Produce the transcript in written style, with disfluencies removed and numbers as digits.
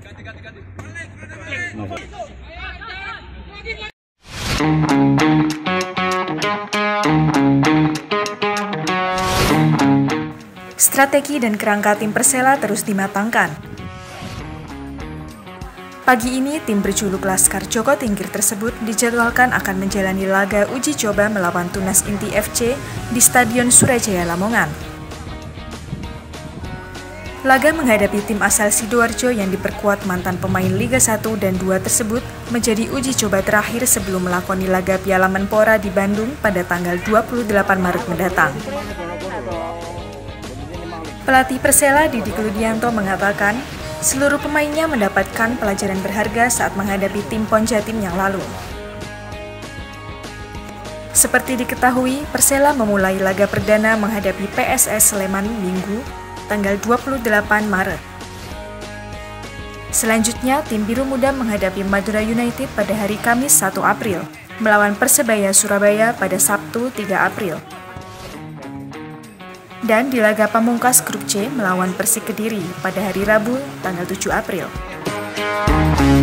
Strategi dan kerangka tim Persela terus dimatangkan. Pagi ini, tim berjuluk Laskar Joko Tingkir tersebut dijadwalkan akan menjalani laga uji coba melawan Tunas Inti FC di Stadion Surajaya Lamongan. Laga menghadapi tim asal Sidoarjo yang diperkuat mantan pemain Liga 1 dan 2 tersebut menjadi uji coba terakhir sebelum melakoni laga Piala Menpora di Bandung pada tanggal 28 Maret mendatang. Pelatih Persela Didi Kludianto mengatakan, seluruh pemainnya mendapatkan pelajaran berharga saat menghadapi tim PON Jatim yang lalu. Seperti diketahui, Persela memulai laga perdana menghadapi PSS Sleman Minggu, tanggal 28 Maret. Selanjutnya, tim Biru Muda menghadapi Madura United pada hari Kamis 1 April, melawan Persebaya Surabaya pada Sabtu 3 April. Dan di laga pamungkas grup C melawan Persik Kediri pada hari Rabu tanggal 7 April.